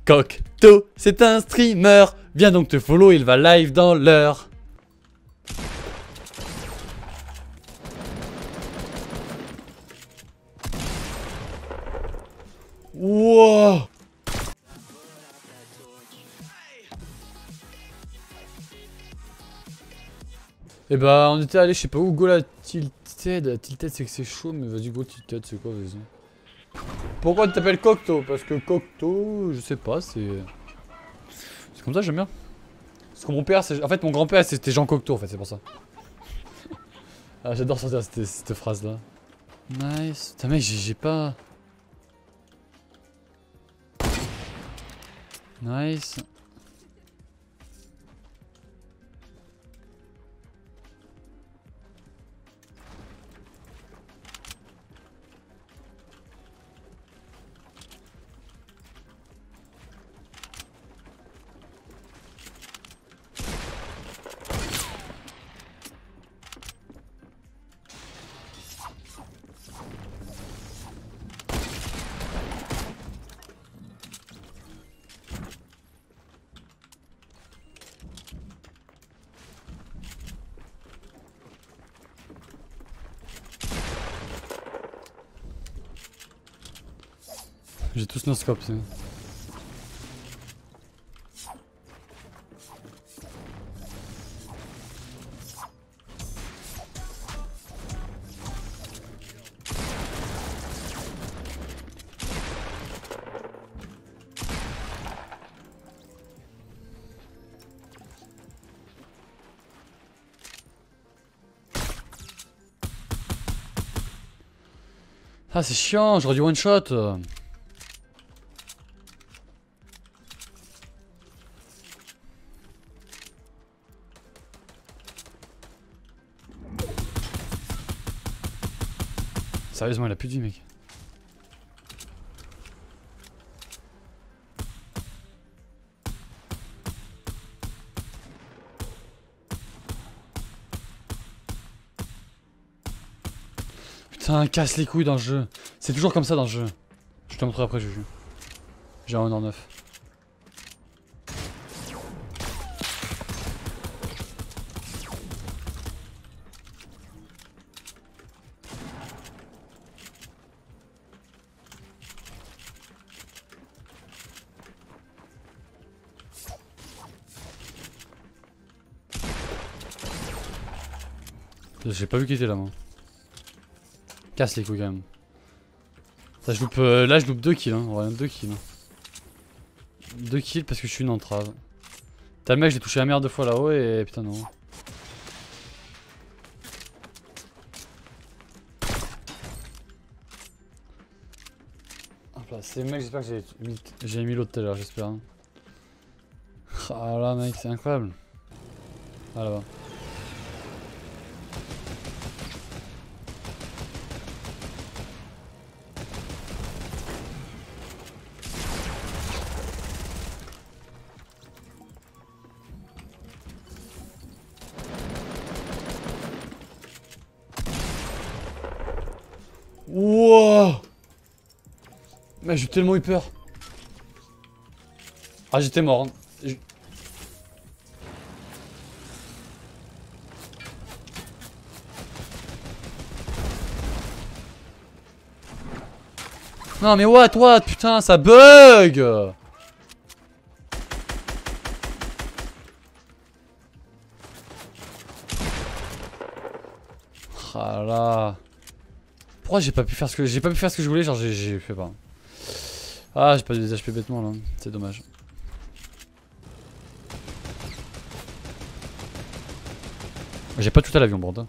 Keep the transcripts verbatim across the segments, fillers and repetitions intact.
Cocteau, c'est un streamer. Viens donc te follow, il va live dans l'heure. Wow. Et bah on était allé, je sais pas où, go la tilted. Tilted c'est que c'est chaud, mais vas-y go tilted, c'est quoi, vas-y. Pourquoi tu t'appelles Cocteau? Parce que Cocteau, je sais pas, c'est... C'est comme ça, j'aime bien. Parce que mon père, c'est... En fait mon grand-père c'était Jean Cocteau en fait, c'est pour ça. Ah j'adore sortir cette, cette phrase là. Nice. Putain mec, j'ai pas... Nice. J'ai tous nos scopes. Ah c'est chiant, j'aurais dû one shot. Sérieusement, il a plus de vie, mec. Putain, casse les couilles dans le jeu. C'est toujours comme ça dans le jeu. Je te montrerai après, je joue. J'ai un Honor neuf. J'ai pas vu qu'il était là, moi. Casse les couilles quand même. Ça, je loupe, euh, là je loupe deux kills, hein. Ouais, deux kills. deux kills parce que je suis une entrave. T'as le mec, j'ai touché la merde deux fois là-haut et putain non. Hop là, c'est mec, j'espère que j'ai mis, j'ai mis l'autre tout à l'heure, j'espère. Hein. Ah là mec, c'est incroyable. Ah là-bas. Wouah! Mais j'ai tellement eu peur. Ah j'étais mort. Hein. Je... Non mais what what putain ça bug. Ah là. Pourquoi j'ai pas pu faire ce que j'ai pas pu faire ce que je voulais, genre j'ai fait pas. Ah j'ai pas des H P bêtement là, c'est dommage. J'ai pas tout à l'avion bord.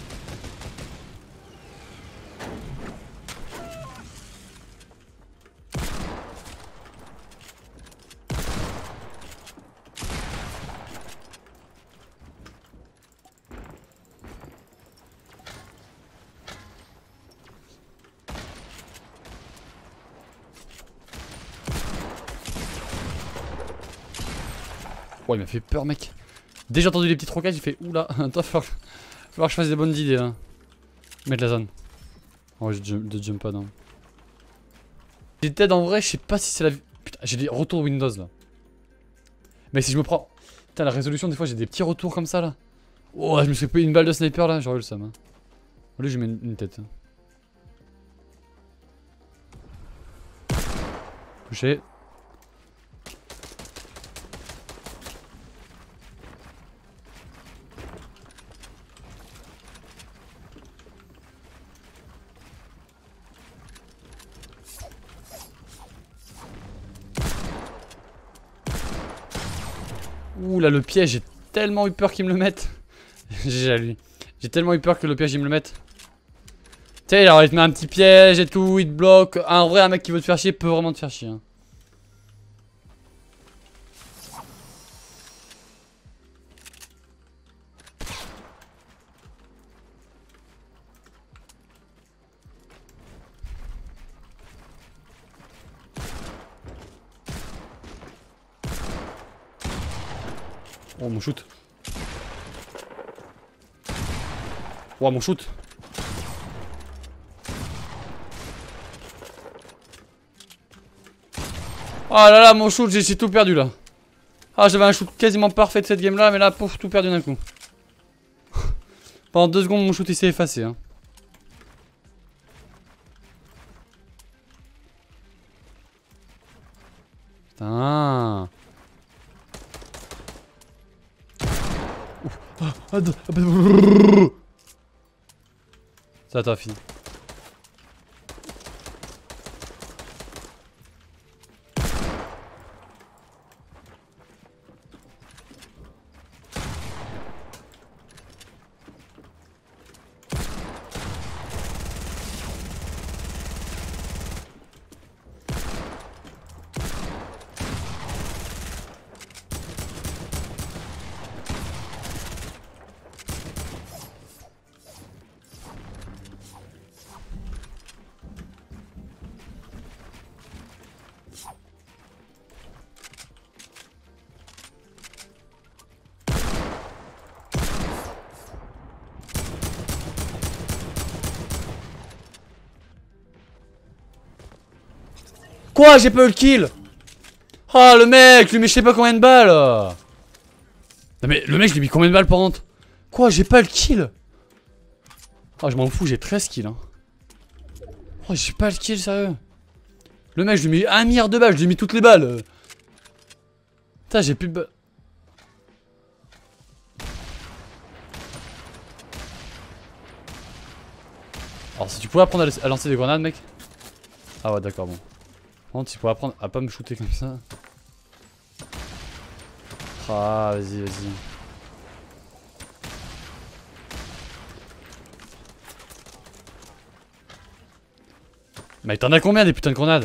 Oh il m'a fait peur mec. Dès j'ai entendu les petites roquettes j'ai fait oula. Attends faut falloir que je fasse des bonnes idées là. Mettre la zone. Oh j'ai de jump pad hein. J'ai dead en vrai je sais pas si c'est la... Putain, j'ai des retours Windows là. Mais si je me prends... Putain, la résolution, des fois, j'ai des petits retours comme ça là. Oh, je me suis pris une balle de sniper là, j'aurais eu le seum. Hein. Allez, je mets une, une tête. Touché. Ouh là, le piège, j'ai tellement eu peur qu'ils me le mettent. J'ai lui. J'ai tellement eu peur que le piège, ils me le mettent. Tu sais, alors il te met un petit piège et tout, il te bloque. En vrai, un mec qui veut te faire chier peut vraiment te faire chier. Hein. Oh mon shoot. Oh mon shoot. Oh là là, mon shoot, j'ai tout perdu là. Ah, j'avais un shoot quasiment parfait de cette game là, mais là, pouf, tout perdu d'un coup. Pendant deux secondes, mon shoot il s'est effacé. Hein. Putain. Ça t'as fini. Quoi? J'ai pas eu le kill. Ah, le mec, lui met je sais pas combien de balles. Non mais le mec, je lui ai mis combien de balles pendant? Quoi? J'ai pas le kill. Ah, je m'en fous, j'ai treize kills. Hein. Oh, j'ai pas le kill, sérieux. Le mec, je lui ai mis un milliard de balles, je lui ai mis toutes les balles. Putain, j'ai plus de balles. Alors, si tu pouvais apprendre à lancer des grenades, mec. Ah ouais, d'accord, bon. Par contre, tu pourrais apprendre à pas me shooter comme ça. Ah, vas-y, vas-y. Mais t'en as combien des putains de grenades?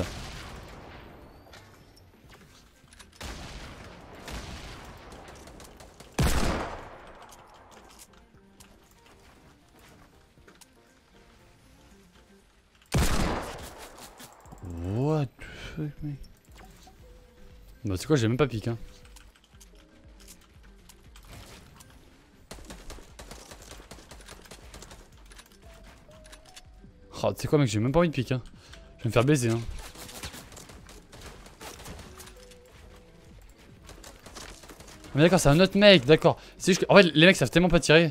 What the fuck, mec? Bah, c'est quoi, j'ai même pas piqué. Hein. Oh, tu sais quoi, mec, j'ai même pas envie de piquer. Hein. Je vais me faire baiser. Hein. Mais d'accord, c'est un autre mec, d'accord. C'est juste que, en fait, les mecs savent tellement pas tirer.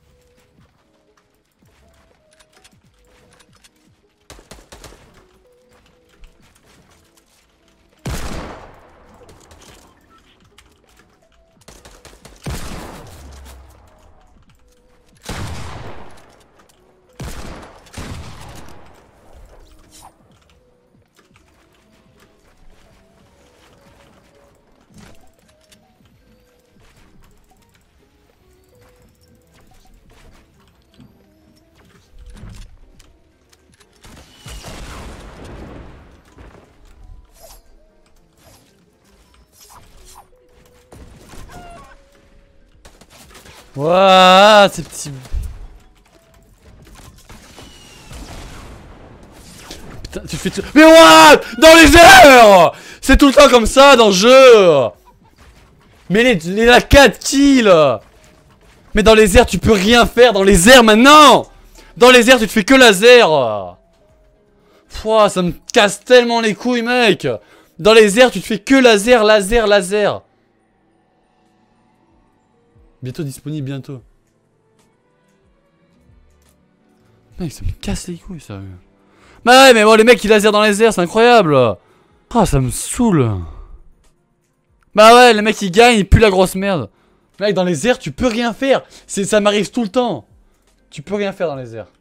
Wouah, ces petits... Putain, tu fais tout... Mais what? Dans les airs! C'est tout le temps comme ça dans le jeu! Mais les, les la quatre kills! Mais dans les airs, tu peux rien faire dans les airs maintenant! Dans les airs, tu te fais que laser! Pouah, ça me casse tellement les couilles, mec! Dans les airs, tu te fais que laser, laser, laser. Bientôt disponible, bientôt. Mec, ça me casse les couilles, sérieux. Bah ouais, mais bon, les mecs qui laser dans les airs, c'est incroyable. Ah, ça me saoule. Bah ouais, les mecs qui gagnent, ils puent la grosse merde. Mec, dans les airs, tu peux rien faire. Ça m'arrive tout le temps. Tu peux rien faire dans les airs.